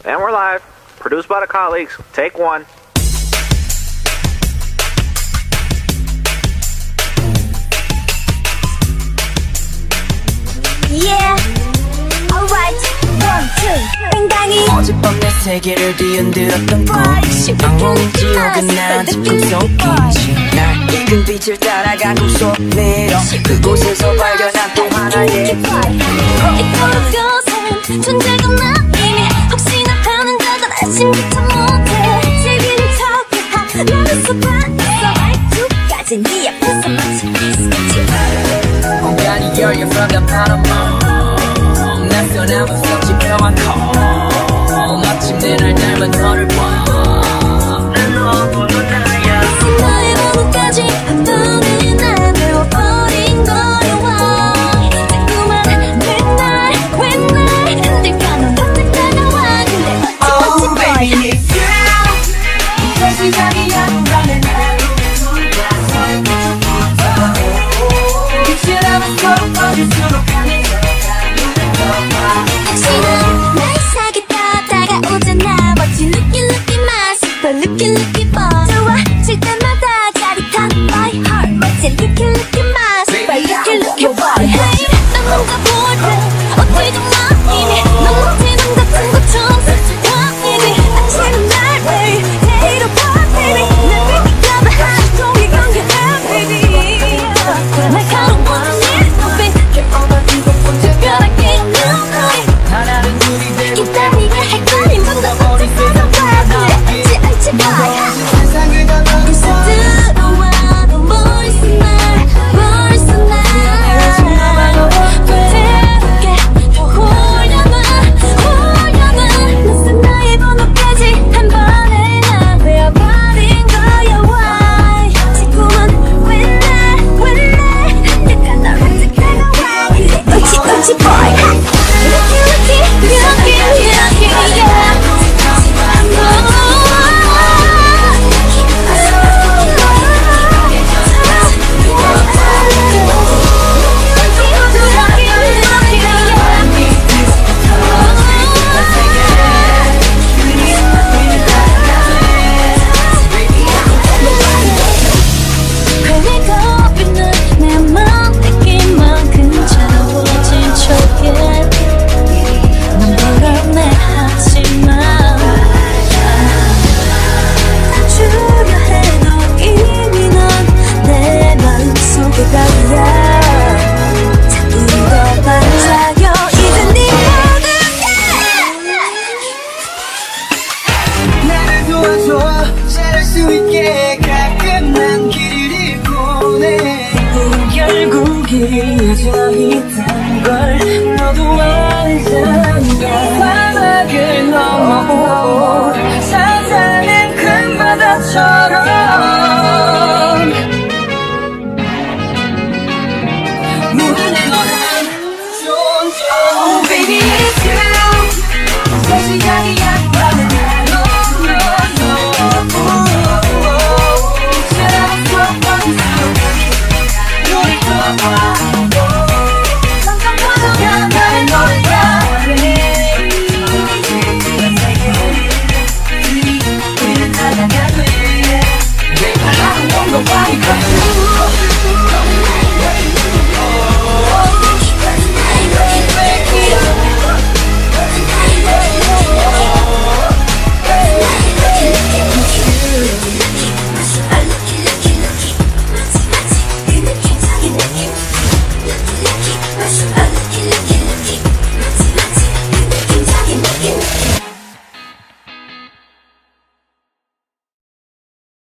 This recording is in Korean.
And we're live. Produced by the colleagues. Take one. Yeah, alright, 1, 2. 땡당이 어젯밤 내 세계를 뒤흔들었던 꿈 영혼의 지옥은 난 지금 속이지 날 이끈 빛을 따라가 꿈속내로 그곳에서 발견한 또 하나의 이토록 거센 존재가 난 이미 혹시나 하는 자들 아침부터 못해 즐기는 척해 나에서 봤어 말투까지 네 앞에서 마치 비슷했지 공간이 열려 from the bottom 낯선 무섭지 평안 call 마침내 날 닮은 너를 봐 난 너무도 나야 너의 번호까지 한 번에 날 외워버린 거야 자꾸만 맨날 흔들까 넌 바짝 다가와 근데 Oh baby it's you 내 시작이야 너라는 빛이 나는 서로 꺼질수록 당신은 날 사귀다 다가오잖아 멋진 looking my super looking boy 좋아질 때마다 짜릿한 my heart 멋진 looking my super looking boy Hey 난 뭔가 볼래 어떻게 좀 이미 넌 멋지는 같은 것처럼 슬쩍 이미 아침은 날 매일 데려와 baby 날 뺏길까봐 하는 종이 경계해 baby 날카로운 네 눈빛 특별하게 하나는 둘이 되고 일단 네가 헷갈린 분도 어떻게 살아봐 그래 알지 마 세상 그저 너를 벌써 들어와 너 머릿속 날 불태울게 더 홀려놔 낯선 나의 번호까지 한 번에 나 외워버린 거야 Why 자꾸만 왜날 흔들까 널 바짝 다가와 그래 옳지 boy 잘할 수 있게 가끔 난 길을 잃고 내 결국에 여전히 걸 너도 알잖아 사막을 넘어 찾아낸 큰 바다처럼